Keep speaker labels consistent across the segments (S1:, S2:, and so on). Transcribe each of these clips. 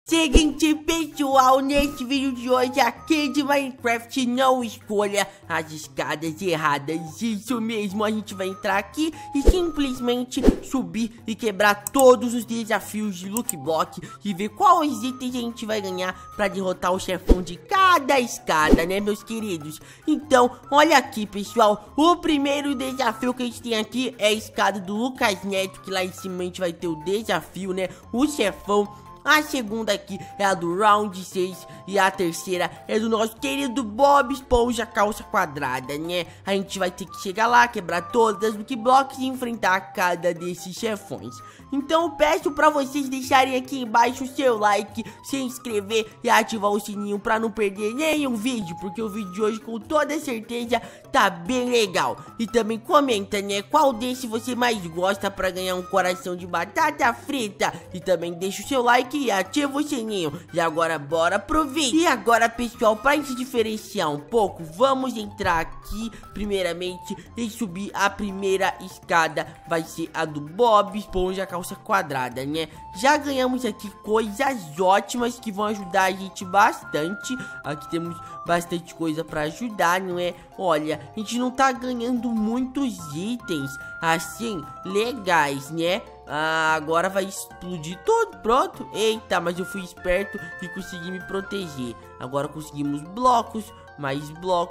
S1: Seguinte, pessoal, nesse vídeo de hoje aqui de Minecraft, não escolha as escadas erradas. Isso mesmo, a gente vai entrar aqui e simplesmente subir e quebrar todos os desafios de Lucky Block e ver quais itens a gente vai ganhar pra derrotar o chefão de cada escada, né, meus queridos? Então, olha aqui, pessoal, o primeiro desafio que a gente tem aqui é a escada do Lucas Neto, que lá em cima a gente vai ter o desafio, né, o chefão. A segunda aqui é a do Round 6 e a terceira é do nosso querido Bob Esponja Calça Quadrada, né? A gente vai ter que chegar lá, quebrar todas as Lucky Blocks e enfrentar cada desses chefões. Então eu peço pra vocês deixarem aqui embaixo o seu like, se inscrever e ativar o sininho pra não perder nenhum vídeo, porque o vídeo de hoje com toda certeza tá bem legal. E também comenta, né, qual desse você mais gosta pra ganhar um coração de batata frita. E também deixa o seu like e ativa o sininho. E agora bora pro vídeo. E agora, pessoal, pra gente diferenciar um pouco, vamos entrar aqui primeiramente e subir a primeira escada. Vai ser a do Bob Esponja Calça Quadrada, né? Já ganhamos aqui coisas ótimas que vão ajudar a gente bastante. Aqui temos bastante coisa pra ajudar, não é? Olha, a gente não tá ganhando muitos itens assim legais, né? Ah, agora vai explodir tudo, pronto. Eita, mas eu fui esperto e consegui me proteger. Agora conseguimos blocos, mais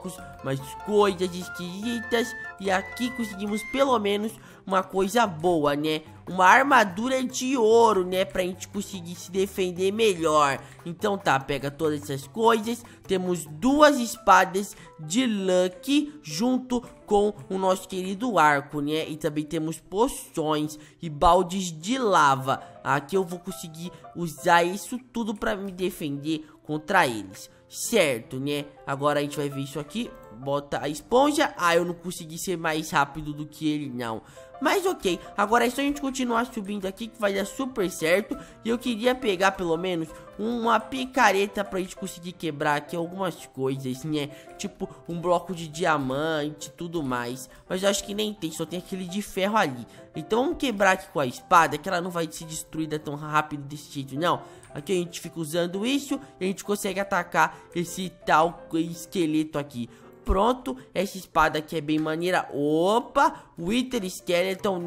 S1: coisas esquisitas. E aqui conseguimos pelo menos uma coisa boa, né? Uma armadura de ouro, né? Pra gente conseguir se defender melhor. Então tá, pega todas essas coisas. Temos duas espadas de Lucky junto com o nosso querido arco, né? E também temos poções e baldes de lava. Aqui eu vou conseguir usar isso tudo pra me defender contra eles, certo, né? Agora a gente vai ver isso aqui. Bota a esponja. Ah, eu não consegui ser mais rápido do que ele, não. Mas ok, agora é só a gente continuar subindo aqui que vai dar super certo. E eu queria pegar pelo menos uma picareta pra gente conseguir quebrar aqui algumas coisas, né? Tipo um bloco de diamante e tudo mais. Mas eu acho que nem tem, só tem aquele de ferro ali. Então vamos quebrar aqui com a espada, que ela não vai ser destruída tão rápido desse jeito, não. Aqui a gente fica usando isso e a gente consegue atacar esse tal esqueleto aqui. Pronto, essa espada aqui é bem maneira. Opa, Wither Skeleton,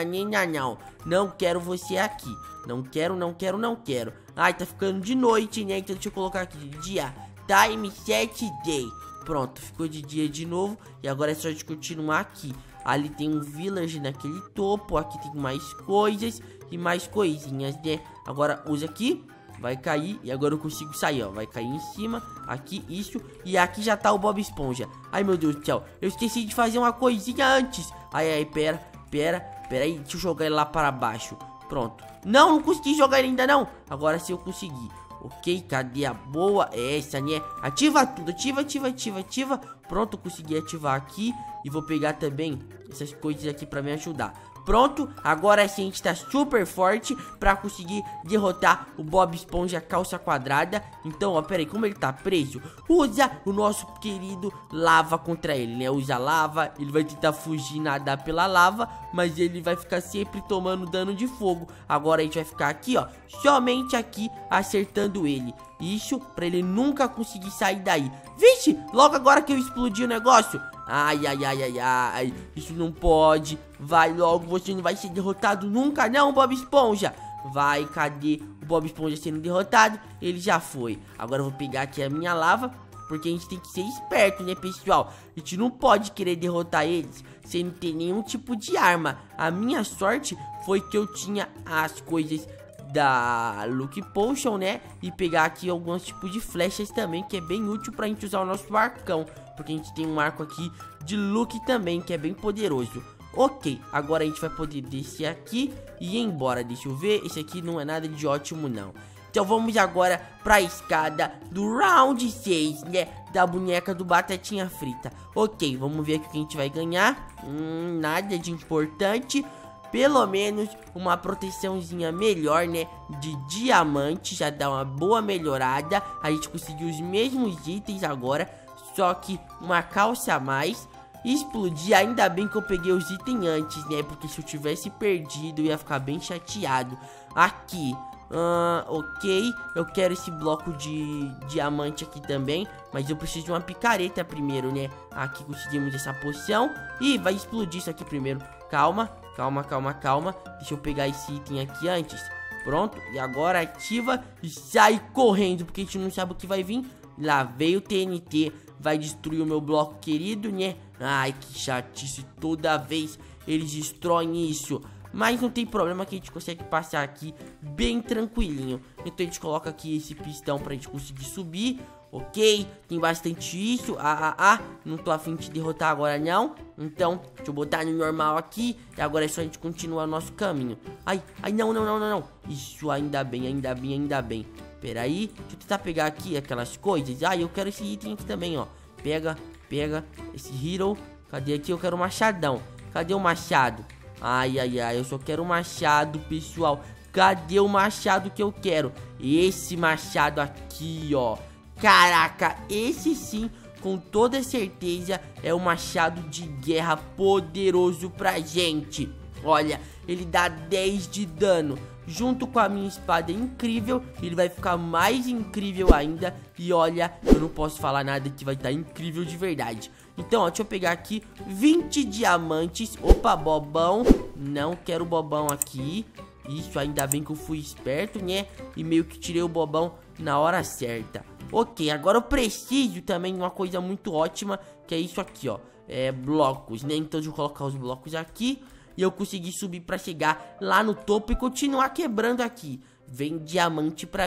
S1: não quero você aqui. Não quero. Ai, tá ficando de noite, né? Então deixa eu colocar aqui de dia. Time set day. Pronto, ficou de dia de novo. E agora é só a gente continuar aqui. Ali tem um village naquele topo. Aqui tem mais coisas e mais coisinhas, né? Agora usa aqui. Vai cair e agora eu consigo sair, ó. Vai cair em cima, aqui, isso. E aqui já tá o Bob Esponja. Ai, meu Deus do céu, eu esqueci de fazer uma coisinha antes. Ai, pera aí, deixa eu jogar ele lá para baixo. Pronto, não consegui jogar ele ainda não. Agora sim eu consegui. Ok, cadê a boa? É essa, né? Ativa tudo, ativa. Pronto, eu consegui ativar aqui. E vou pegar também essas coisas aqui pra me ajudar. Pronto, agora sim a gente tá super forte pra conseguir derrotar o Bob Esponja Calça Quadrada. Então, ó, pera aí, como ele tá preso, usa o nosso querido lava contra ele, né? Usa lava, ele vai tentar fugir, nadar pela lava, mas ele vai ficar sempre tomando dano de fogo. Agora a gente vai ficar aqui, ó, somente aqui, acertando ele. Isso, pra ele nunca conseguir sair daí. Vixe, logo agora que eu explodi o negócio. Ai, isso não pode. Vai logo, você não vai ser derrotado nunca não, Bob Esponja. Vai, cadê o Bob Esponja sendo derrotado? Ele já foi. Agora eu vou pegar aqui a minha lava, porque a gente tem que ser esperto, né, pessoal? A gente não pode querer derrotar eles sem ter nenhum tipo de arma. A minha sorte foi que eu tinha as coisas da Lucky Potion, né? E pegar aqui alguns tipos de flechas também, que é bem útil pra gente usar o nosso arcão, porque a gente tem um arco aqui de Lucky também, que é bem poderoso. Ok, agora a gente vai poder descer aqui e ir embora. Deixa eu ver, esse aqui não é nada de ótimo não. Então vamos agora pra escada do Round 6, né? Da boneca do Batatinha Frita. Ok, vamos ver aqui o que a gente vai ganhar. Nada de importante. Pelo menos uma proteçãozinha melhor, né? De diamante, já dá uma boa melhorada. A gente conseguiu os mesmos itens agora, só que uma calça a mais. Explodir, ainda bem que eu peguei os itens antes, né? Porque se eu tivesse perdido, eu ia ficar bem chateado. Aqui, Ok, eu quero esse bloco de diamante aqui também, mas eu preciso de uma picareta primeiro, né? Aqui conseguimos essa poção. Ih, vai explodir isso aqui primeiro. Calma, calma, calma, calma. Deixa eu pegar esse item aqui antes. Pronto, e agora ativa e sai correndo, porque a gente não sabe o que vai vir. Lá veio o TNT, vai destruir o meu bloco querido, né? Ai, que chatice, toda vez eles destroem isso. Mas não tem problema que a gente consegue passar aqui bem tranquilinho. Então a gente coloca aqui esse pistão pra gente conseguir subir. Ok, tem bastante isso. Não tô afim de derrotar agora não. Então, deixa eu botar no normal aqui. E agora é só a gente continuar nosso caminho. Ai, não. Isso, ainda bem. Pera aí, deixa eu tentar pegar aqui aquelas coisas. Eu quero esse item aqui também, ó. Pega esse hero. Cadê aqui? Eu quero o machadão. Cadê o machado? Ai, eu só quero o machado, pessoal. Cadê o machado que eu quero? Esse machado aqui, ó. Caraca, esse sim, com toda certeza, é o machado de guerra poderoso pra gente. Olha, ele dá 10 de dano. Junto com a minha espada incrível, ele vai ficar mais incrível ainda. E olha, eu não posso falar nada que vai estar incrível de verdade. Então, ó, deixa eu pegar aqui 20 diamantes. Opa, bobão. Não quero bobão aqui. Isso, ainda bem que eu fui esperto, né? E meio que tirei o bobão na hora certa. Ok, agora eu preciso também de uma coisa muito ótima, que é isso aqui, ó. Blocos, né? Então deixa eu colocar os blocos aqui e eu consegui subir pra chegar lá no topo e continuar quebrando aqui. Vem diamante pra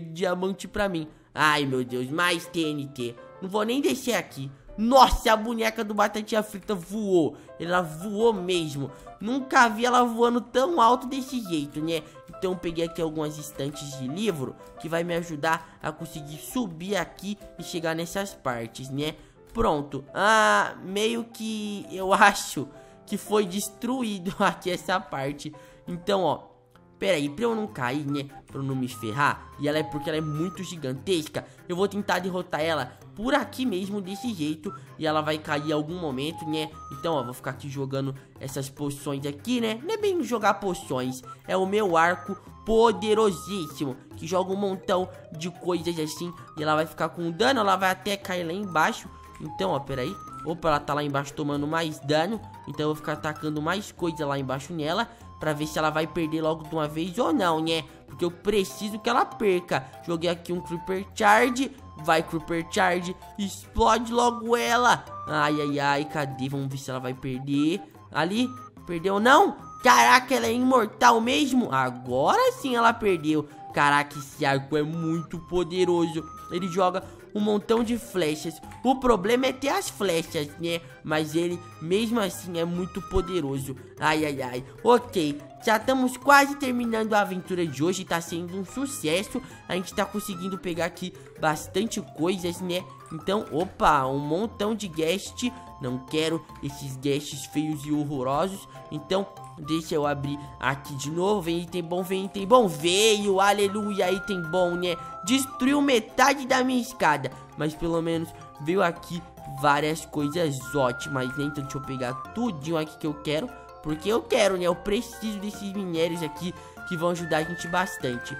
S1: mim, Ai, meu Deus, mais TNT. Não vou nem descer aqui. Nossa, a boneca do Batatinha Frita voou. Ela voou mesmo. Nunca vi ela voando tão alto desse jeito, né? Então eu peguei aqui algumas estantes de livro que vai me ajudar a conseguir subir aqui e chegar nessas partes, né? Pronto. Meio que eu acho que foi destruído aqui essa parte. Então, ó, pera aí, pra eu não cair, né? Pra eu não me ferrar. E ela porque ela é muito gigantesca. Eu vou tentar derrotar ela por aqui mesmo, desse jeito. E ela vai cair em algum momento, né? Então, ó, vou ficar aqui jogando essas poções aqui, né? Não é bem jogar poções. É o meu arco poderosíssimo, que joga um montão de coisas assim. E ela vai ficar com dano, ela vai até cair lá embaixo. Então, ó, pera aí. Opa, ela tá lá embaixo tomando mais dano. Então eu vou ficar atacando mais coisa lá embaixo nela, pra ver se ela vai perder logo de uma vez ou não, né? Porque eu preciso que ela perca. Joguei aqui um Creeper Charge. Vai, Creeper Charge. Explode logo ela. Ai, cadê? Vamos ver se ela vai perder. Ali, perdeu não? Caraca, ela é imortal mesmo? Agora sim ela perdeu. Caraca, esse arco é muito poderoso. Ele joga um montão de flechas. O problema é ter as flechas, né? Mas ele, mesmo assim, é muito poderoso. Ai. Ok, já estamos quase terminando a aventura de hoje. Tá sendo um sucesso. A gente tá conseguindo pegar aqui bastante coisas, né? Então, opa, um montão de guest. Não quero esses guests feios e horrorosos. Então, deixa eu abrir aqui de novo. Vem item bom, veio, aleluia, item bom, né? Destruiu metade da minha escada, mas pelo menos veio aqui várias coisas ótimas, né? Então deixa eu pegar tudinho aqui que eu quero, porque eu quero, né? Eu preciso desses minérios aqui que vão ajudar a gente bastante.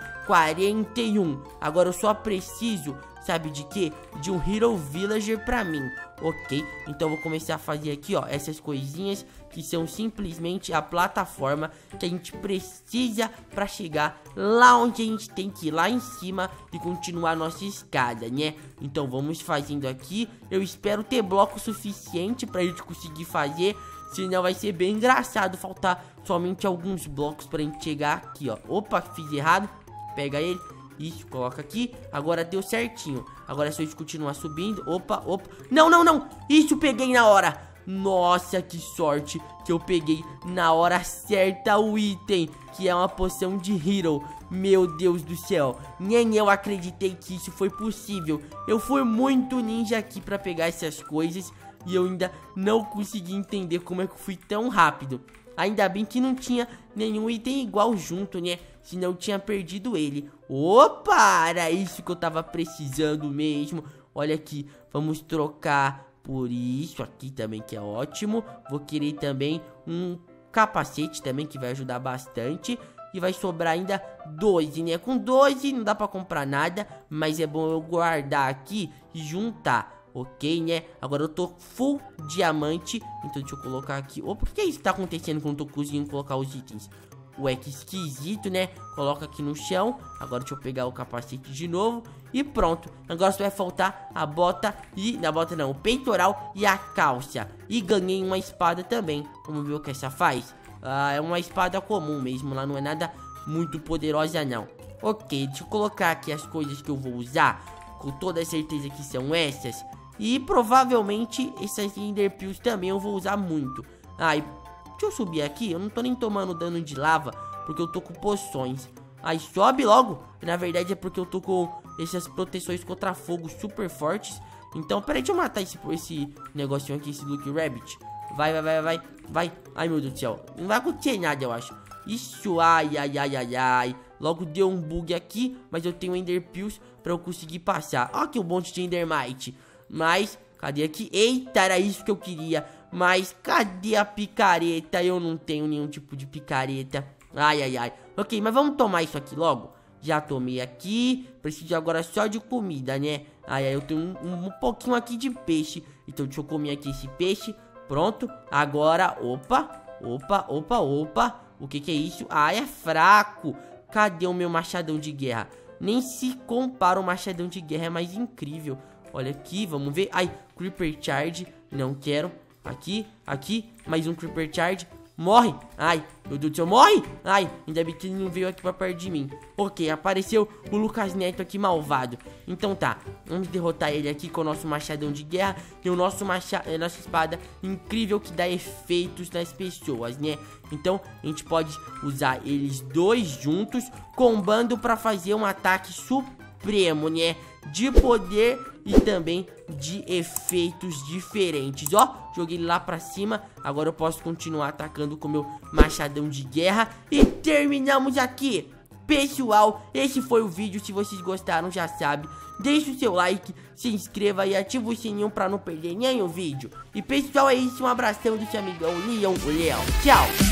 S1: 41, agora eu só preciso, sabe de quê? De um Hero Villager pra mim. Ok, então eu vou começar a fazer aqui, ó, essas coisinhas que são simplesmente a plataforma que a gente precisa pra chegar lá onde a gente tem que ir, lá em cima, e continuar a nossa escada, né? Então vamos fazendo aqui. Eu espero ter bloco suficiente pra gente conseguir fazer, senão vai ser bem engraçado faltar somente alguns blocos pra gente chegar aqui, ó. Opa, fiz errado, pega ele. Isso, coloca aqui. Agora deu certinho. Agora é só a gente continuar subindo. Opa. Não. Isso, peguei na hora. Nossa, que sorte que eu peguei na hora certa o item, que é uma poção de Hero. Meu Deus do céu. Nem eu acreditei que isso foi possível. Eu fui muito ninja aqui pra pegar essas coisas e eu ainda não consegui entender como é que eu fui tão rápido. Ainda bem que não tinha nenhum item igual junto, né? Senão eu tinha perdido ele. Opa, era isso que eu tava precisando mesmo. Olha aqui, vamos trocar por isso aqui também, que é ótimo. Vou querer também um capacete também, que vai ajudar bastante. e vai sobrar ainda 12, né? Com 12 não dá pra comprar nada, mas é bom eu guardar aqui e juntar, ok, né? Agora eu tô full diamante, então deixa eu colocar aqui. Opa, o que é isso que tá acontecendo quando eu tô conseguindo colocar os itens? Ué, que esquisito, né? Coloca aqui no chão. Agora deixa eu pegar o capacete de novo. E pronto. Agora só vai faltar a bota e... Na bota não, o peitoral e a calça. E ganhei uma espada também. Vamos ver o que essa faz. Ah, é uma espada comum mesmo. Lá não é nada muito poderosa não. Ok, deixa eu colocar aqui as coisas que eu vou usar. Com toda certeza que são essas. E provavelmente essas Enderpearls também eu vou usar muito. Ah, e... Deixa eu subir aqui, eu não tô nem tomando dano de lava, porque eu tô com poções. Aí sobe logo. Na verdade é porque eu tô com essas proteções contra fogo super fortes. Então, peraí, deixa eu matar esse negocinho aqui, esse Lucky Rabbit. Vai. Ai, meu Deus do céu. Não vai acontecer nada, eu acho. Isso, ai. Logo deu um bug aqui, mas eu tenho Enderpearls pra eu conseguir passar. Ó que um monte de Endermite. Mas, cadê aqui? Eita, era isso que eu queria. Mas cadê a picareta? Eu não tenho nenhum tipo de picareta. Ai. Ok, mas vamos tomar isso aqui logo. Já tomei aqui. Preciso agora só de comida, né? Ai, eu tenho um pouquinho aqui de peixe. Então deixa eu comer aqui esse peixe. Pronto. Agora, opa. O que é isso? Ah, é fraco. Cadê o meu machadão de guerra? Nem se compara o machadão de guerra, é mais incrível. Olha aqui, vamos ver. Ai, Creeper Charge. Não quero. Aqui, mais um Creeper Charge. Morre, ai, meu Deus do céu, morre. Ai, ainda bem que ele não veio aqui pra perto de mim. Ok, apareceu o Lucas Neto aqui malvado. Então tá, vamos derrotar ele aqui com o nosso machadão de guerra. E o nosso nossa espada incrível que dá efeitos nas pessoas, né? Então a gente pode usar eles dois juntos, combando pra fazer um ataque supremo, né? De poder e também de efeitos diferentes. Ó, joguei ele lá pra cima. Agora eu posso continuar atacando com meu machadão de guerra. E terminamos aqui. Pessoal, esse foi o vídeo. Se vocês gostaram, já sabe, deixa o seu like, se inscreva e ativa o sininho pra não perder nenhum vídeo. E pessoal, é isso, um abração do seu amigão Leon. Tchau.